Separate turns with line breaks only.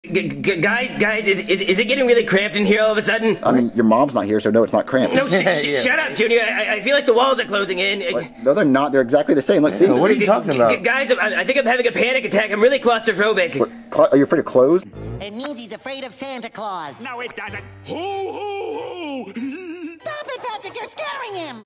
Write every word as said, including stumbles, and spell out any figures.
G g guys, guys, is, is is it getting really cramped in here all of a sudden?
I mean, your mom's not here, so no, it's not cramped.
No, sh sh yeah. Shut up, Junior. I, I feel like the walls are closing in.
What? No, they're not. They're exactly the same. Let's see.
What are you talking about?
G guys, I, I think I'm having a panic attack. I'm really claustrophobic.
What? Are you afraid of clothes?
It means he's afraid of Santa Claus.
No, it doesn't. Ho, ho, ho!
Stop it, Patrick! You're scaring him!